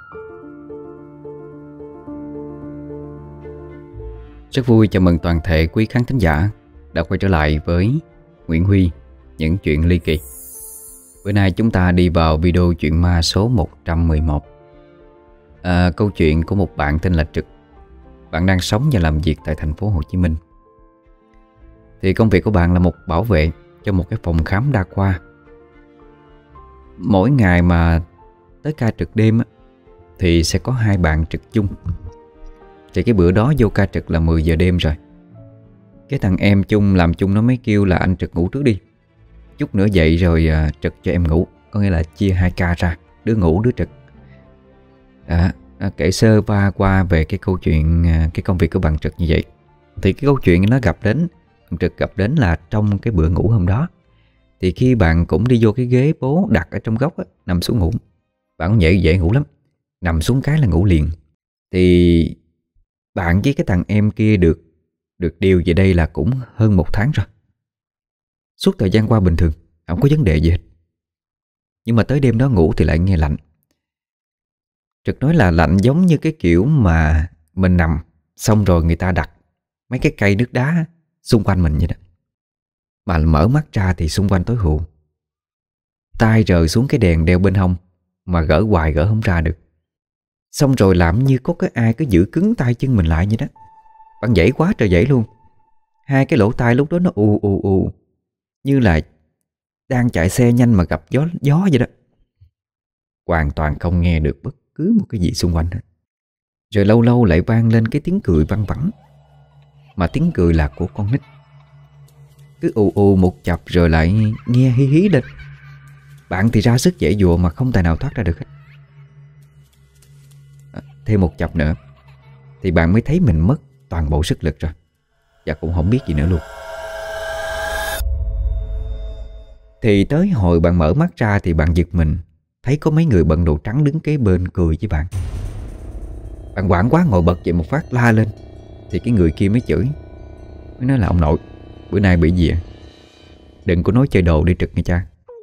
Rất vui chào mừng toàn thể quý khán thính giả đã quay trở lại với Nguyễn Huy, những chuyện ly kỳ. Bữa nay chúng ta đi vào video chuyện ma số 111. Câu chuyện của một bạn tên là Trực. Bạn đang sống và làm việc tại thành phố Hồ Chí Minh. Thì công việc của bạn là một bảo vệ cho một cái phòng khám đa khoa. Mỗi ngày mà tới ca trực đêm thì sẽ có 2 bạn trực chung. Thì cái bữa đó vô ca trực là 10 giờ đêm rồi. Cái thằng em chung làm chung nó mới kêu là anh Trực ngủ trước đi, chút nữa dậy rồi trực cho em ngủ. Có nghĩa là chia 2 ca ra, đứa ngủ đứa trực. Kể sơ qua về cái câu chuyện, cái công việc của bạn Trực như vậy. Thì cái câu chuyện nó gặp đến, Trực gặp đến là trong cái bữa ngủ hôm đó. Thì khi bạn cũng đi vô cái ghế bố đặt ở trong góc nằm xuống ngủ. Bạn cũng dễ ngủ lắm, nằm xuống cái là ngủ liền. Thì bạn với cái thằng em kia được điều về đây là cũng hơn 1 tháng rồi. Suốt thời gian qua bình thường, không có vấn đề gì hết. Nhưng mà tới đêm đó ngủ thì lại nghe lạnh. Trực nói là lạnh giống như cái kiểu mà mình nằm xong rồi người ta đặt mấy cái cây nước đá xung quanh mình vậy đó. Mà mở mắt ra thì xung quanh tối hù. tay rời xuống cái đèn đeo bên hông mà gỡ hoài gỡ không ra được. Xong rồi làm như có cái ai cứ giữ cứng tay chân mình lại vậy đó. Bạn dãy quá trời dãy luôn. 2 cái lỗ tai lúc đó nó ù ù ù, như là đang chạy xe nhanh mà gặp gió vậy đó. Hoàn toàn không nghe được bất cứ một cái gì xung quanh hết. Rồi lâu lâu lại vang lên cái tiếng cười văng vẳng, mà tiếng cười là của con nít. Cứ ù ù một chập rồi lại nghe hí hí lên. Bạn thì ra sức giãy giụa mà không tài nào thoát ra được hết. Thêm một chập nữa thì bạn mới thấy mình mất toàn bộ sức lực rồi, và cũng không biết gì nữa luôn. Thì tới hồi bạn mở mắt ra thì bạn giật mình thấy có mấy người bận đồ trắng đứng kế bên cười với bạn. Bạn hoảng quá ngồi bật dậy một phát la lên. Thì cái người kia mới chửi, mới nói là ông nội, bữa nay bị gì à? Đừng có nói chơi đồ đi Trực nha cha.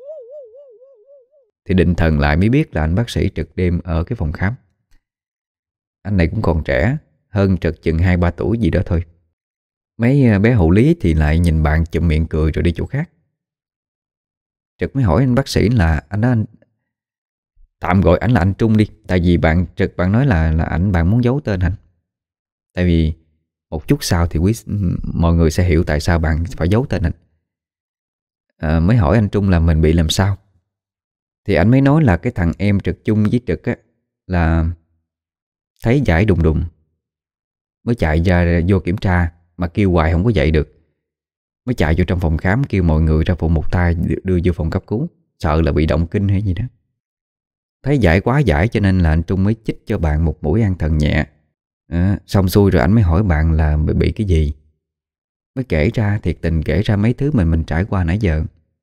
Thì định thần lại mới biết là anh bác sĩ trực đêm ở cái phòng khám. Anh này cũng còn trẻ, hơn Trực chừng 2-3 tuổi gì đó thôi. Mấy bé hộ lý thì lại nhìn bạn chụm miệng cười rồi đi chỗ khác. Trực mới hỏi anh bác sĩ là anh tạm gọi ảnh là anh Trung đi. Tại vì bạn Trực bạn nói là bạn muốn giấu tên anh. Tại vì một chút sau thì mọi người sẽ hiểu tại sao bạn phải giấu tên anh. Mới hỏi anh Trung là mình bị làm sao. Thì anh mới nói là cái thằng em Trực chung với Trực á, là thấy giải đùng đùng mới chạy ra vô kiểm tra, mà kêu hoài không có dậy được. Mới chạy vô trong phòng khám kêu mọi người ra phụ một tay đưa vô phòng cấp cứu, sợ là bị động kinh hay gì đó. Thấy giải quá giải cho nên là anh Trung mới chích cho bạn một mũi an thần nhẹ. Xong xuôi rồi anh mới hỏi bạn là bị cái gì. Mới kể ra, thiệt tình kể ra mấy thứ mình trải qua nãy giờ.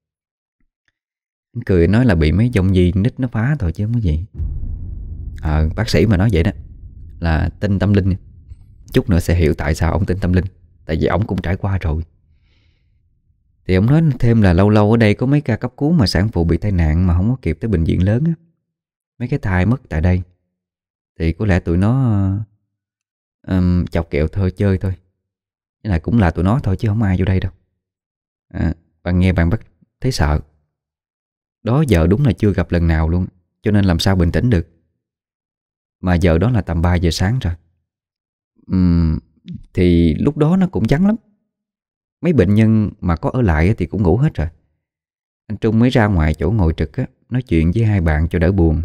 Anh cười nói là bị mấy dông di nít nó phá thôi chứ không có gì. Bác sĩ mà nói vậy đó là tin tâm linh. Chút nữa sẽ hiểu tại sao ông tin tâm linh, tại vì ông cũng trải qua rồi. Thì ông nói thêm là lâu lâu ở đây có mấy ca cấp cứu mà sản phụ bị tai nạn mà không có kịp tới bệnh viện lớn á. Mấy cái thai mất tại đây. Thì có lẽ tụi nó chọc kẹo thôi, chơi thôi. Cái này cũng là tụi nó thôi chứ không ai vô đây đâu. Bạn nghe bạn bắt thấy sợ. Đó giờ đúng là chưa gặp lần nào luôn, cho nên làm sao bình tĩnh được. Mà giờ đó là tầm 3 giờ sáng rồi. Thì lúc đó nó cũng vắng lắm. Mấy bệnh nhân mà có ở lại thì cũng ngủ hết rồi. Anh Trung mới ra ngoài chỗ ngồi trực á, nói chuyện với 2 bạn cho đỡ buồn.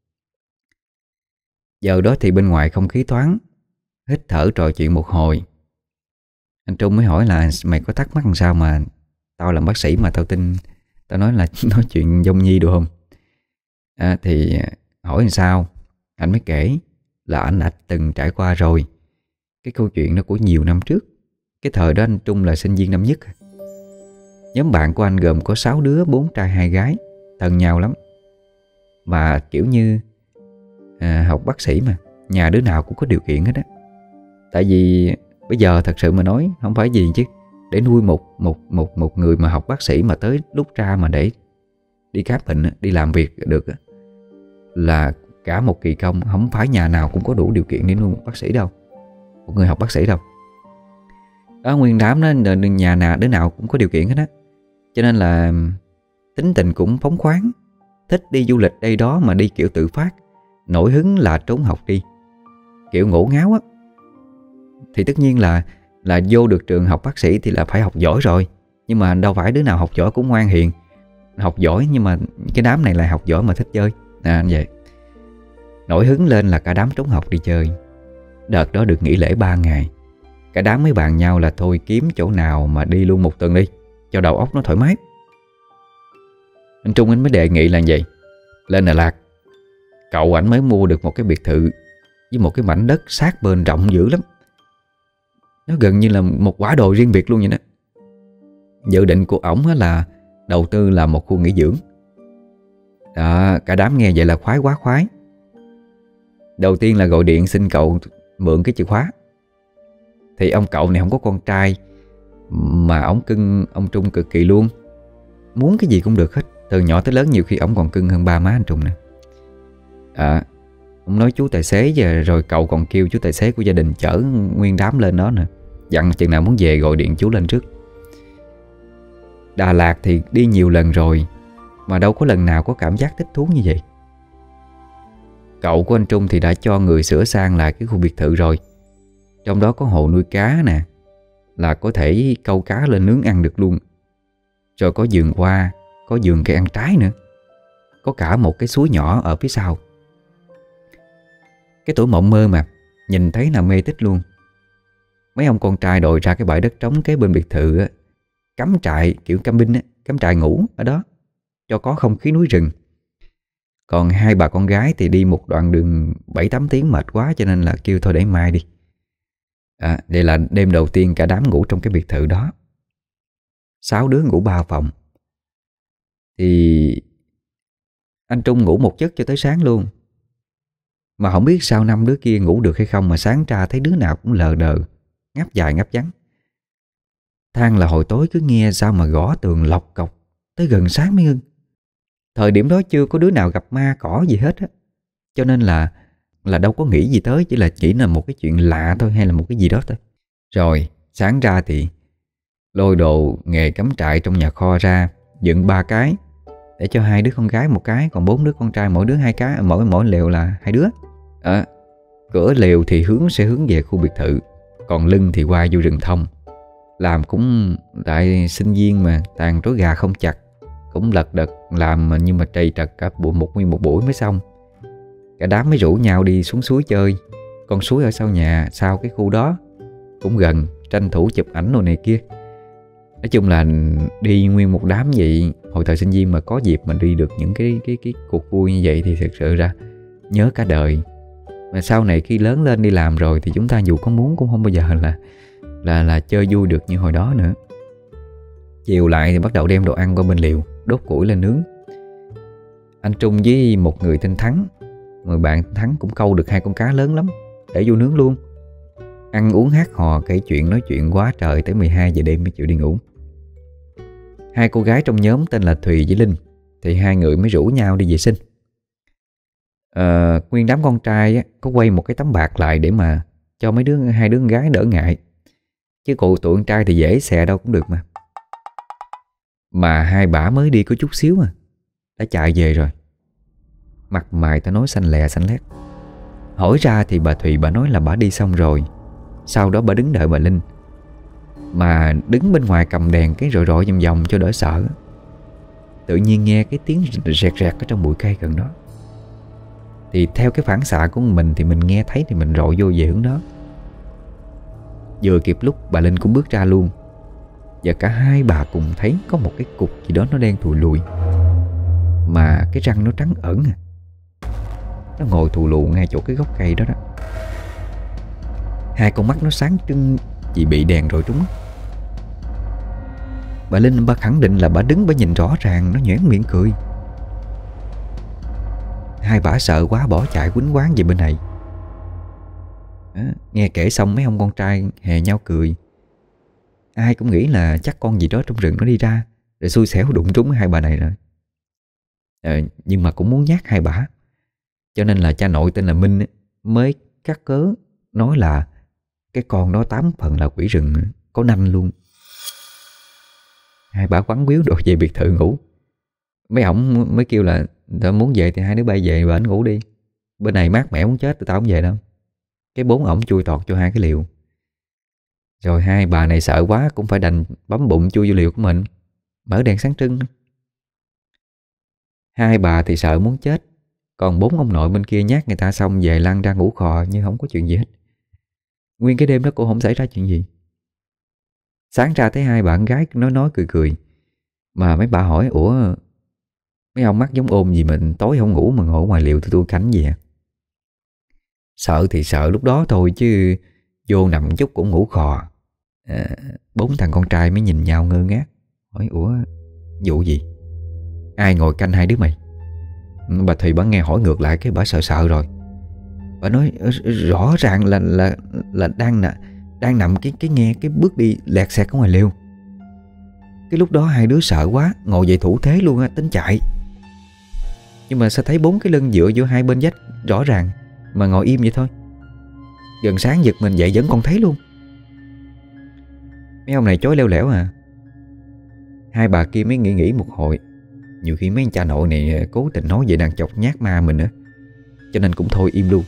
Giờ đó thì bên ngoài không khí thoáng, hít thở trò chuyện một hồi. Anh Trung mới hỏi là mày có thắc mắc làm sao mà tao làm bác sĩ mà tao tin, tao nói là nói chuyện dông nhi được không? Thì hỏi làm sao. Anh mới kể là anh đã từng trải qua rồi. Cái câu chuyện nó của nhiều năm trước. Cái thời đó anh Trung là sinh viên năm nhất. Nhóm bạn của anh gồm có 6 đứa, 4 trai 2 gái, thân nhau lắm. Mà kiểu như học bác sĩ mà, nhà đứa nào cũng có điều kiện hết á. Tại vì bây giờ thật sự mà nói không phải gì chứ, để nuôi một người mà học bác sĩ mà tới lúc ra mà để đi khám bệnh, đi làm việc được á, là cả một kỳ công, không phải nhà nào cũng có đủ điều kiện để nuôi một bác sĩ đâu, một người học bác sĩ đâu. Đó, nguyên đám đó, nhà nào đứa nào cũng có điều kiện hết á. Cho nên là tính tình cũng phóng khoáng, thích đi du lịch đây đó mà đi kiểu tự phát, nổi hứng là trốn học đi, kiểu ngổ ngáo á. Thì tất nhiên là vô được trường học bác sĩ thì là phải học giỏi rồi. Nhưng mà đâu phải đứa nào học giỏi cũng ngoan hiền. Học giỏi nhưng mà cái đám này lại học giỏi mà thích chơi như vậy. Nổi hứng lên là cả đám trốn học đi chơi. Đợt đó được nghỉ lễ 3 ngày. Cả đám mới bàn nhau là thôi kiếm chỗ nào mà đi luôn một tuần đi, cho đầu óc nó thoải mái. Anh Trung anh mới đề nghị là vậy. Lên Đà Lạt, cậu ảnh mới mua được một cái biệt thự với một cái mảnh đất sát bên rộng dữ lắm. Nó gần như là một quả đồi riêng biệt luôn vậy đó. Dự định của ổng là đầu tư là một khu nghỉ dưỡng. Đó, cả đám nghe vậy là khoái quá khoái. Đầu tiên là gọi điện xin cậu mượn cái chìa khóa. Thì ông cậu này không có con trai, mà ổng cưng ông Trung cực kỳ luôn. Muốn cái gì cũng được hết. Từ nhỏ tới lớn nhiều khi ổng còn cưng hơn ba má anh Trung nè. Ông nói chú tài xế về, rồi cậu còn kêu chú tài xế của gia đình chở nguyên đám lên đó nè. Dặn chừng nào muốn về gọi điện chú lên trước. Đà Lạt thì đi nhiều lần rồi, mà đâu có lần nào có cảm giác thích thú như vậy. Cậu của anh Trung thì đã cho người sửa sang lại cái khu biệt thự rồi. Trong đó có hồ nuôi cá nè, là có thể câu cá lên nướng ăn được luôn. Rồi có vườn hoa, có vườn cây ăn trái nữa, có cả một cái suối nhỏ ở phía sau. Cái tuổi mộng mơ mà, nhìn thấy là mê thích luôn. Mấy ông con trai đòi ra cái bãi đất trống kế bên biệt thự á, cắm trại kiểu camping á, cắm trại ngủ ở đó cho có không khí núi rừng. Còn hai bà con gái thì đi một đoạn đường 7-8 tiếng mệt quá, cho nên là kêu thôi để mai đi. Đây là đêm đầu tiên cả đám ngủ trong cái biệt thự đó. 6 đứa ngủ 3 phòng. Thì anh Trung ngủ một giấc cho tới sáng luôn. Mà không biết sao 5 đứa kia ngủ được hay không, mà sáng ra thấy đứa nào cũng lờ đờ, ngáp dài ngáp vắng. Than là hồi tối cứ nghe sao mà gõ tường lọc cọc tới gần sáng mới ngưng. Thời điểm đó chưa có đứa nào gặp ma cỏ gì hết á. Cho nên là đâu có nghĩ gì tới, chỉ là một cái chuyện lạ thôi, hay là một cái gì đó thôi. Rồi sáng ra thì lôi đồ nghề cắm trại trong nhà kho ra, dựng 3 cái để cho 2 đứa con gái một cái, còn 4 đứa con trai mỗi đứa 2 cái, mỗi lều là 2 đứa. Cửa lều thì sẽ hướng về khu biệt thự, còn lưng thì qua vô rừng thông. Làm cũng tại sinh viên mà, tàn rối gà không chặt, cũng lật đật làm mà, nhưng mà trầy trật cả nguyên một buổi mới xong. Cả đám mới rủ nhau đi xuống suối chơi. Con suối ở sau nhà, sau cái khu đó cũng gần, tranh thủ chụp ảnh đồ này kia. Nói chung là đi nguyên một đám vậy. Hồi thời sinh viên mà có dịp mà đi được những cái cuộc vui như vậy thì thực sự ra nhớ cả đời. Mà sau này khi lớn lên đi làm rồi thì chúng ta dù có muốn cũng không bao giờ là chơi vui được như hồi đó nữa. Chiều lại thì bắt đầu đem đồ ăn qua bên liều, đốt củi lên nướng. Anh Trung với một người tên Thắng, người bạn Thắng cũng câu được 2 con cá lớn lắm, để vô nướng luôn. Ăn uống hát hò kể chuyện nói chuyện quá trời, tới 12 giờ đêm mới chịu đi ngủ. 2 cô gái trong nhóm tên là Thùy với Linh thì 2 người mới rủ nhau đi vệ sinh. Nguyên đám con trai á, có quay một cái tấm bạc lại để mà cho 2 đứa con gái đỡ ngại. Chứ tụi con trai thì dễ xè đâu cũng được mà. Mà 2 bả mới đi có chút xíu đã chạy về rồi. Mặt mày ta nói xanh lè xanh lét. Hỏi ra thì bà Thùy bà nói là bà đi xong rồi. Sau đó bà đứng đợi bà Linh. Mà đứng bên ngoài cầm đèn cái rọi vòng vòng cho đỡ sợ. Tự nhiên nghe cái tiếng rẹt rẹt ở trong bụi cây gần đó. Thì theo cái phản xạ của mình thì mình nghe thấy thì mình rọi vô về hướng đó. Vừa kịp lúc bà Linh cũng bước ra luôn. Và cả 2 bà cùng thấy có một cái cục gì đó nó đen thùi lùi, mà cái răng nó trắng ẩn Nó ngồi thù lù ngay chỗ cái gốc cây đó đó. 2 con mắt nó sáng trưng vì bị đèn rọi trúng. Bà Linh bà khẳng định là bà đứng bà nhìn rõ ràng. Nó nhoẻn miệng cười. 2 bà sợ quá bỏ chạy quýnh quáng về bên này. Nghe kể xong mấy ông con trai hè nhau cười. Ai cũng nghĩ là chắc con gì đó trong rừng nó đi ra, rồi xui xẻo đụng trúng 2 bà này rồi. Nhưng mà cũng muốn nhát 2 bà. Cho nên là cha nội tên là Minh á, mới cắt cớ nói là cái con đó 8 phần là quỷ rừng, có nanh luôn. Hai bà quắn quýu đồ về biệt thự ngủ. Mấy ổng mới kêu là tao muốn về thì hai đứa bay về bển ngủ đi, bên này mát mẻ muốn chết, tao không về đâu. Cái bốn ổng chui tọt cho hai cái liều. Rồi hai bà này sợ quá cũng phải đành bấm bụng chui vô liều của mình, mở đèn sáng trưng. Hai bà thì sợ muốn chết, còn bốn ông nội bên kia nhát người ta xong về lăn ra ngủ khò như không có chuyện gì hết. Nguyên cái đêm đó cũng không xảy ra chuyện gì. Sáng ra thấy hai bạn gái nói cười cười. Mà mấy bà hỏi: ủa mấy ông mắt giống ôm gì mình tối không ngủ mà ngồi ngoài liều tôi cánh gì à? Sợ thì sợ lúc đó thôi chứ vô nằm chút cũng ngủ khò. Bốn thằng con trai mới nhìn nhau ngơ ngác, hỏi: ủa vụ gì? Ai ngồi canh hai đứa mày? Bà Thùy bà nghe hỏi ngược lại cái bà sợ rồi. Bà nói rõ ràng là đang nằm cái nghe cái bước đi lẹt xẹt ở ngoài liều. Cái lúc đó hai đứa sợ quá ngồi dậy thủ thế luôn á, tính chạy. Nhưng mà sao thấy bốn cái lưng dựa vô hai bên vách rõ ràng mà ngồi im vậy thôi. Gần sáng giật mình dậy vẫn còn thấy luôn. Mấy ông này chối leo lẻo à. Hai bà kia mới nghĩ một hồi. Nhiều khi mấy anh cha nội này cố tình nói vậy đang chọc nhát ma mình nữa, cho nên cũng thôi im luôn.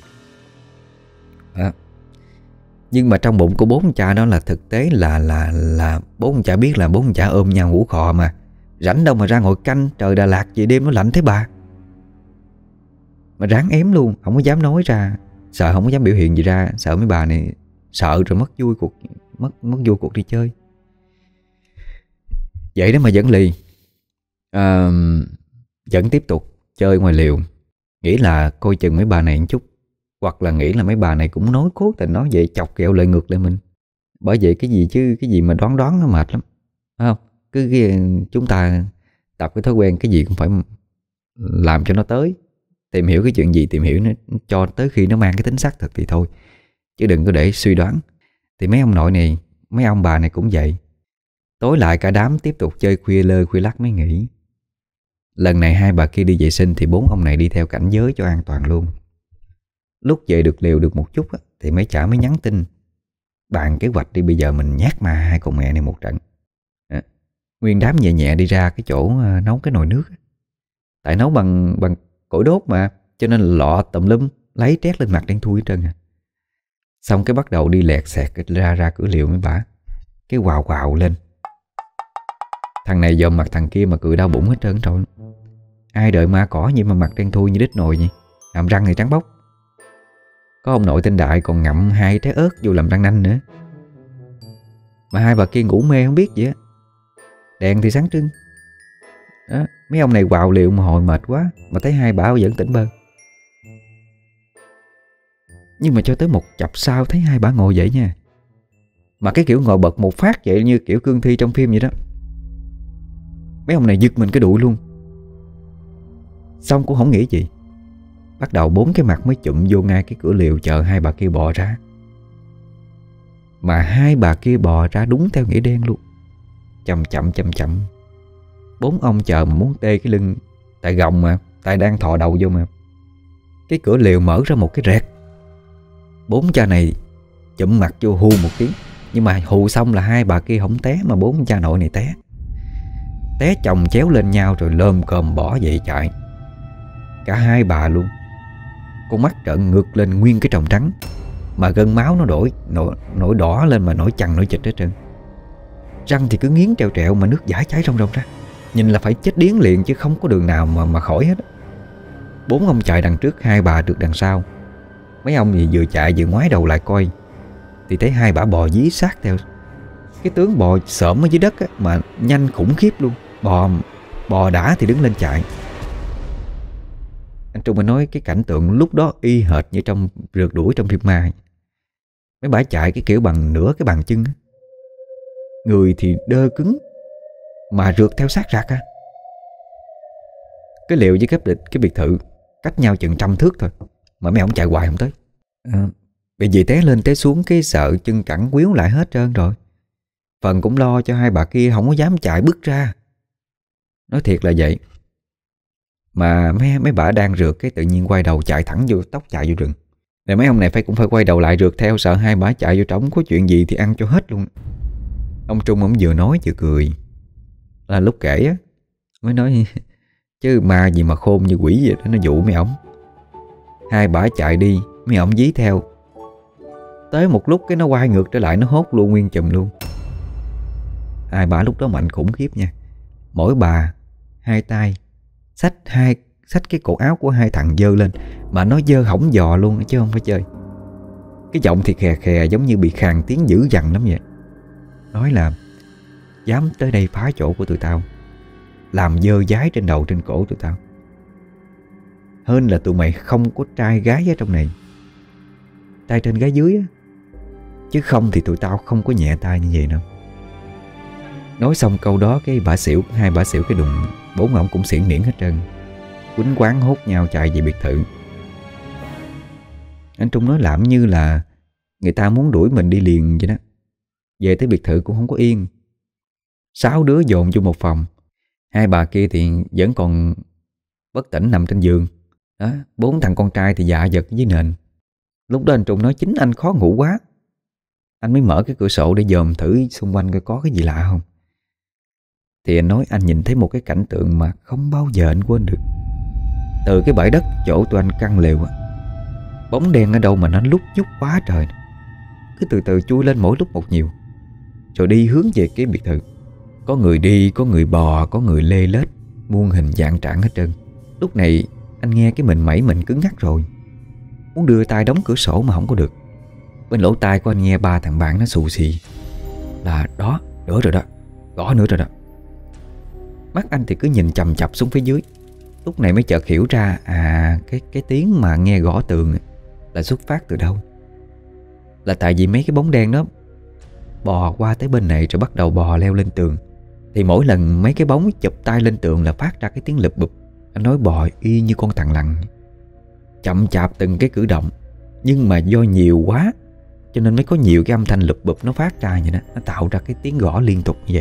Nhưng mà trong bụng của bốn cha đó là thực tế là bốn cha biết là bốn cha ôm nhau ngủ khò mà. Rảnh đâu mà ra ngồi canh trời Đà Lạt vậy, đêm nó lạnh thế bà. Mà ráng ém luôn, không có dám nói ra, sợ không có dám biểu hiện gì ra, sợ mấy bà này sợ rồi mất vui cuộc đi chơi. Vậy đó mà vẫn lì. Vẫn tiếp tục chơi ngoài liều, nghĩ là coi chừng mấy bà này một chút, hoặc là nghĩ là mấy bà này cũng nói cố tình nói vậy chọc ghẹo lại ngược lại mình. Bởi vậy cái gì mà đoán nó mệt lắm, phải không? Chúng ta tập cái thói quen cái gì cũng phải làm cho nó tới. Tìm hiểu cái chuyện gì tìm hiểu nó cho tới khi nó mang cái tính xác thực thì thôi, chứ đừng có để suy đoán. Thì mấy ông nội này, mấy ông bà này cũng vậy. Tối lại cả đám tiếp tục chơi khuya lơ khuya lắc mới nghỉ. Lần này hai bà kia đi vệ sinh thì bốn ông này đi theo cảnh giới cho an toàn luôn. Lúc về được liều được một chút thì mấy chả mới nhắn tin bàn kế hoạch đi, bây giờ mình nhát ma hai con mẹ này một trận. Nguyên đám nhẹ nhẹ đi ra cái chỗ nấu cái nồi nước. Tại nấu bằng củi đốt mà, cho nên lọ tùm lum lấy trét lên mặt đen thui hết trơn à. Xong cái bắt đầu đi lẹt xẹt ra cửa liều mấy bả. Cái quào lên. Thằng này dòm mặt thằng kia mà cười đau bụng hết trơn rồi. Ai đợi ma cỏ nhưng mà mặt đen thui như đít nồi vậy, hàm răng thì trắng bóc. Có ông nội tên Đại còn ngậm 2 trái ớt vô làm răng nanh nữa. Mà hai bà kia ngủ mê không biết gì á. Đèn thì sáng trưng đó. Mấy ông này quào liều mà hồi mệt quá, mà thấy hai bà vẫn tỉnh bơ. Nhưng mà cho tới một chập sau thấy hai bà ngồi dậy nha. Mà cái kiểu ngồi bật một phát vậy như kiểu cương thi trong phim vậy đó. Mấy ông này giật mình cái đuổi luôn. Xong cũng không nghĩ gì. Bắt đầu bốn cái mặt mới chụm vô ngay cái cửa liều chờ hai bà kia bò ra. Mà hai bà kia bò ra đúng theo nghĩa đen luôn. Chậm chậm. Bốn ông chờ mà muốn tê cái lưng. Tại gồng mà, tại đang thò đầu vô mà. Cái cửa liều mở ra một cái rẹt. Bốn cha này chụm mặt vô hù một tiếng. Nhưng mà hù xong là hai bà kia không té, mà bốn cha nội này té. Té chồng chéo lên nhau rồi lơm cơm bỏ dậy chạy. Cả hai bà luôn. Con mắt trợn ngược lên nguyên cái tròng trắng, mà gân máu nó nổi đỏ lên mà nổi chằn nổi chịch hết trơn. Răng thì cứ nghiến treo trẹo mà nước dãi cháy rong ra. Nhìn là phải chết điếng liền chứ không có đường nào mà khỏi hết. Bốn ông chạy đằng trước, hai bà được đằng sau. Mấy ông thì vừa chạy vừa ngoái đầu lại coi, thì thấy hai bà bò dí sát theo. Cái tướng bò xổm ở dưới đất á, mà nhanh khủng khiếp luôn. Bò đã thì đứng lên chạy. Anh Trung mới nói cái cảnh tượng lúc đó y hệt như trong rượt đuổi trong phim ma. Mấy bả chạy cái kiểu bằng nửa cái bàn chân á. Người thì đơ cứng mà rượt theo sát rạc á. Cái liều với cái biệt thự cách nhau chừng 100 thước thôi, mà mấy ông chạy hoài không tới. Bị gì té lên té xuống cái sợ chân cẳng quýu lại hết trơn rồi. Phần cũng lo cho hai bà kia không có dám chạy bước ra. Nói thiệt là vậy. Mà mấy bả đang rượt cái tự nhiên quay đầu chạy thẳng vô tóc chạy vô rừng. Để mấy ông này cũng phải quay đầu lại rượt theo, sợ hai bả chạy vô trống có chuyện gì thì ăn cho hết luôn. Ông Trung ông vừa nói vừa cười. Là lúc kể á mới nói chứ ma gì mà khôn như quỷ vậy đó, nó dụ mấy ổng. Hai bả chạy đi, mấy ổng dí theo. Tới một lúc cái nó quay ngược trở lại, nó hốt luôn nguyên chùm luôn. Hai bả lúc đó mạnh khủng khiếp nha. Mỗi bà hai tay xách cái cổ áo của hai thằng dơ lên, mà nó dơ hỏng giò luôn chứ không phải chơi. Cái giọng thì khè khè giống như bị khàn tiếng dữ dằn lắm vậy. Nói là dám tới đây phá chỗ của tụi tao, làm dơ dái trên đầu trên cổ tụi tao, hơn là tụi mày không có trai gái ở trong này. Trai trên gái dưới á, chứ không thì tụi tao không có nhẹ tay như vậy đâu. Nói xong câu đó cái bà xỉu, hai bà xỉu cái đùng. Bốn ông cũng xiển niễn hết trơn, quýnh quán hốt nhau chạy về biệt thự. Anh Trung nói làm như là người ta muốn đuổi mình đi liền vậy đó. Về tới biệt thự cũng không có yên. 6 đứa dồn vô một phòng. Hai bà kia thì vẫn còn bất tỉnh nằm trên giường đó. 4 thằng con trai thì dạ giật dưới nền. Lúc đó anh Trung nói chính anh khó ngủ quá, anh mới mở cái cửa sổ để dòm thử xung quanh coi có cái gì lạ không. Thì anh nói anh nhìn thấy một cái cảnh tượng mà không bao giờ anh quên được. Từ cái bãi đất chỗ tụi anh căn lều á, bóng đen ở đâu mà nó lúc nhúc quá trời, cứ từ từ chui lên mỗi lúc một nhiều, rồi đi hướng về cái biệt thự. Có người đi, có người bò, có người lê lết, muôn hình dạng trạng hết trơn. Lúc này anh nghe cái mình cứng ngắc rồi, muốn đưa tay đóng cửa sổ mà không có được. Bên lỗ tai của anh nghe ba thằng bạn nó xù xì là đó, nữa rồi đó, gõ nữa rồi đó. Mắt anh thì cứ nhìn chằm chặp xuống phía dưới. Lúc này mới chợt hiểu ra cái tiếng mà nghe gõ tường là xuất phát từ đâu. Là tại vì mấy cái bóng đen đó bò qua tới bên này rồi bắt đầu bò leo lên tường. Thì mỗi lần mấy cái bóng chụp tay lên tường là phát ra cái tiếng lụp bụp. Anh nói bò y như con thằn lằn, chậm chạp từng cái cử động. Nhưng mà do nhiều quá cho nên mới có nhiều cái âm thanh lụp bụp nó phát ra vậy đó. Nó tạo ra cái tiếng gõ liên tục như vậy.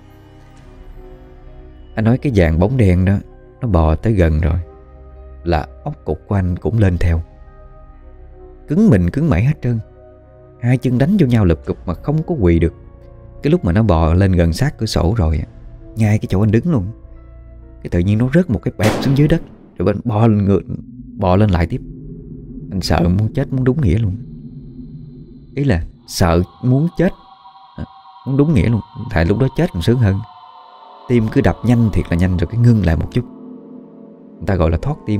Anh nói cái dàn bóng đen đó nó bò tới gần rồi là ốc cục của anh cũng lên theo. Cứng mình cứng mẩy hết trơn, hai chân đánh vô nhau lụp cụp mà không có quỳ được. Cái lúc mà nó bò lên gần sát cửa sổ rồi, ngay cái chỗ anh đứng luôn, cái tự nhiên nó rớt một cái bẹt xuống dưới đất, rồi bên bò lên lại tiếp. Anh sợ muốn chết muốn đúng nghĩa luôn. Ý là sợ muốn chết muốn đúng nghĩa luôn. Tại lúc đó chết còn sướng hơn. Tim cứ đập nhanh thiệt là nhanh, rồi cái ngưng lại một chút, người ta gọi là thoát tim.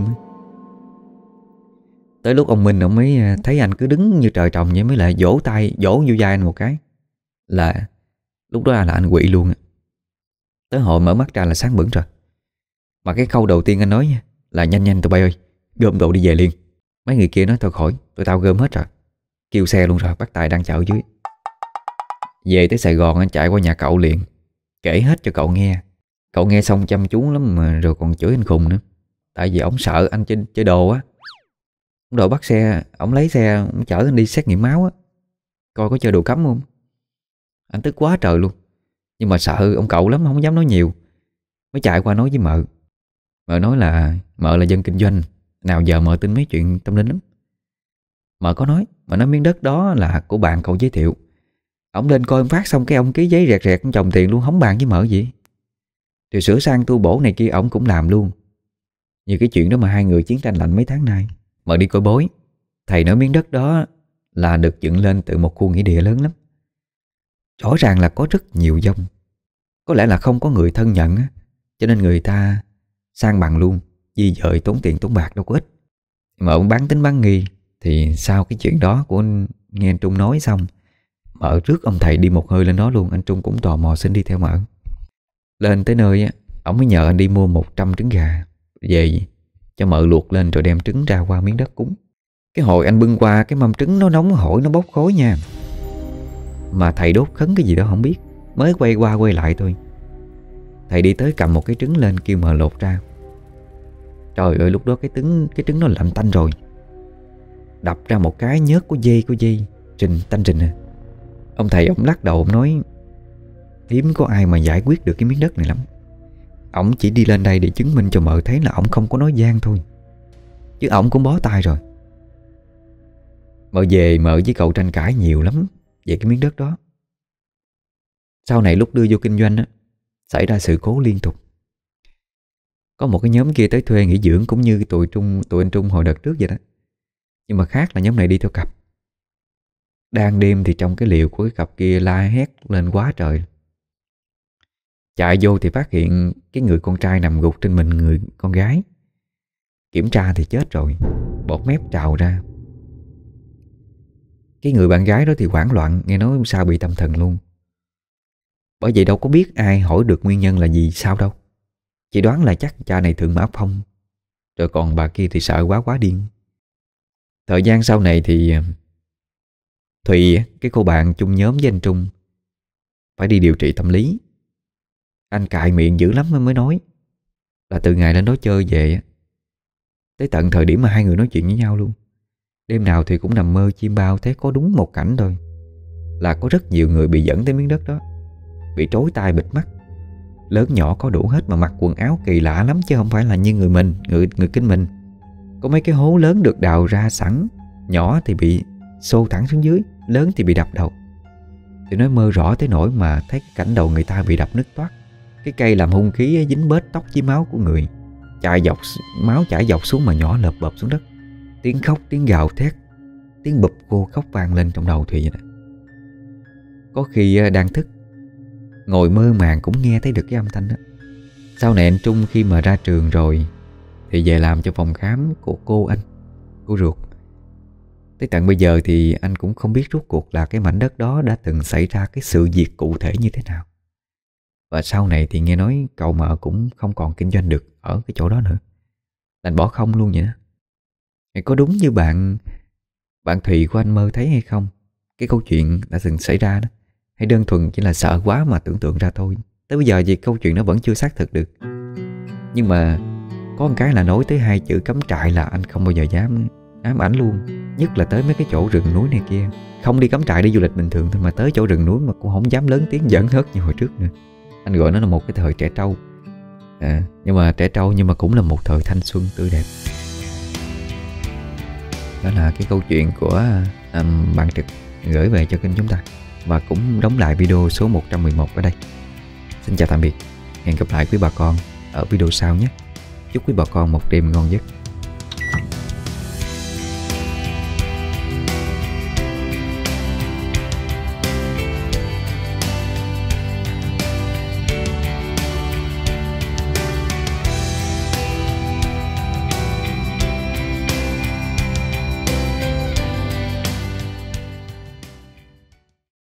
Tới lúc ông Minh ông mới thấy anh cứ đứng như trời trồng vậy, mới lại vỗ tay vỗ vô vai anh một cái. Là lúc đó là anh quỵ luôn. Tới hồi mở mắt ra là sáng bừng rồi. Mà cái câu đầu tiên anh nói nha là nhanh nhanh tụi bay ơi, gom đồ đi về liền. Mấy người kia nói thôi khỏi, tụi tao gom hết rồi, kêu xe luôn rồi, bác Tài đang chờ ở dưới. Về tới Sài Gòn anh chạy qua nhà cậu liền, kể hết cho cậu nghe. Cậu nghe xong chăm chú lắm mà rồi còn chửi anh khùng nữa. Tại vì ổng sợ anh chơi đồ á. Ông đòi bắt xe, ổng lấy xe, ổng chở anh đi xét nghiệm máu á, coi có chơi đồ cấm không. Anh tức quá trời luôn. Nhưng mà sợ ông cậu lắm, không dám nói nhiều. Mới chạy qua nói với mợ. Mợ nói là mợ là dân kinh doanh, nào giờ mợ tin mấy chuyện tâm linh lắm. Mợ có nói, mà nói miếng đất đó là của bạn cậu giới thiệu. Ông lên coi phát xong cái ông ký giấy rẹt rẹt chồng tiền luôn, không bàn với mợ gì. Rồi sửa sang tu bổ này kia ổng cũng làm luôn. Như cái chuyện đó mà hai người chiến tranh lạnh mấy tháng nay. Mợ đi coi bói, thầy nói miếng đất đó là được dựng lên từ một khu nghĩa địa lớn lắm. Rõ ràng là có rất nhiều dông. Có lẽ là không có người thân nhận á, cho nên người ta sang bằng luôn, di dời tốn tiền tốn bạc đâu có ít. Mà ông bán tính bán nghi. Thì sau cái chuyện đó của nghe anh Trung nói xong, mợ rước ông thầy đi một hơi lên đó luôn. Anh Trung cũng tò mò xin đi theo mợ. Lên tới nơi á, ông mới nhờ anh đi mua 100 trứng gà về cho mợ luộc lên, rồi đem trứng ra qua miếng đất cúng. Cái hồi anh bưng qua cái mâm trứng nó nóng hổi, nó bốc khói nha. Mà thầy đốt khấn cái gì đó không biết, mới quay qua quay lại thôi. Thầy đi tới cầm một cái trứng lên kêu mợ lột ra. Trời ơi, lúc đó cái trứng nó lạnh tanh rồi. Đập ra một cái nhớt của dây tanh trình à. Ông thầy ông lắc đầu ông nói hiếm có ai mà giải quyết được cái miếng đất này lắm. ổng chỉ đi lên đây để chứng minh cho mợ thấy là ổng không có nói gian thôi, chứ ổng cũng bó tay rồi. Mợ về mợ với cậu tranh cãi nhiều lắm về cái miếng đất đó. Sau này lúc đưa vô kinh doanh á, xảy ra sự cố liên tục. Có một cái nhóm kia tới thuê nghỉ dưỡng cũng như tụi anh Trung hồi đợt trước vậy đó. Nhưng mà khác là nhóm này đi theo cặp. Đang đêm thì trong cái liệu của cái cặp kia la hét lên quá trời. Chạy vô thì phát hiện cái người con trai nằm gục trên mình người con gái. Kiểm tra thì chết rồi, bọt mép trào ra. Cái người bạn gái đó thì hoảng loạn, nghe nói sao bị tâm thần luôn. Bởi vậy đâu có biết ai hỏi được nguyên nhân là gì sao đâu. Chỉ đoán là chắc cha này thượng mã phong, rồi còn bà kia thì sợ quá điên. Thời gian sau này thì Thùy, cái cô bạn chung nhóm với anh Trung, phải đi điều trị tâm lý. Anh cài miệng dữ lắm mới nói là từ ngày lên đó chơi về tới tận thời điểm mà hai người nói chuyện với nhau luôn, đêm nào thì cũng nằm mơ chiêm bao thấy có đúng một cảnh thôi, là có rất nhiều người bị dẫn tới miếng đất đó, bị trói tay bịt mắt, lớn nhỏ có đủ hết, mà mặc quần áo kỳ lạ lắm, chứ không phải là như người Kinh mình. Có mấy cái hố lớn được đào ra sẵn, nhỏ thì bị xô thẳng xuống dưới, lớn thì bị đập đầu. Thì nói mơ rõ tới nỗi mà thấy cái cảnh đầu người ta bị đập nứt toát, cái cây làm hung khí dính bết tóc với máu của người, máu chảy dọc xuống mà nhỏ lợp bợp xuống đất. Tiếng khóc, tiếng gào thét, tiếng bụp cô khóc vang lên trong đầu Thùy vậy nè. Có khi đang thức, ngồi mơ màng cũng nghe thấy được cái âm thanh đó. Sau này anh Trung khi mà ra trường rồi thì về làm cho phòng khám của cô ruột. Tới tận bây giờ thì anh cũng không biết rốt cuộc là cái mảnh đất đó đã từng xảy ra cái sự việc cụ thể như thế nào. Và sau này thì nghe nói cậu mợ cũng không còn kinh doanh được ở cái chỗ đó nữa, đành bỏ không luôn vậy đó. Có đúng như bạn Thùy của anh mơ thấy hay không? Cái câu chuyện đã từng xảy ra đó, hay đơn thuần chỉ là sợ quá mà tưởng tượng ra thôi? Tới bây giờ thì câu chuyện nó vẫn chưa xác thực được. Nhưng mà có một cái là nói tới hai chữ cắm trại là anh không bao giờ dám ám ảnh luôn. Nhất là tới mấy cái chỗ rừng núi này kia. Không đi cắm trại đi du lịch bình thường thôi, mà tới chỗ rừng núi mà cũng không dám lớn tiếng giỡn hớt như hồi trước nữa. Anh gọi nó là một cái thời trẻ trâu. Nhưng mà trẻ trâu nhưng mà cũng là một thời thanh xuân tươi đẹp. Đó là cái câu chuyện của bạn Trực gửi về cho kênh chúng ta, và cũng đóng lại video số 111 ở đây. Xin chào tạm biệt, hẹn gặp lại quý bà con ở video sau nhé. Chúc quý bà con một đêm ngon giấc.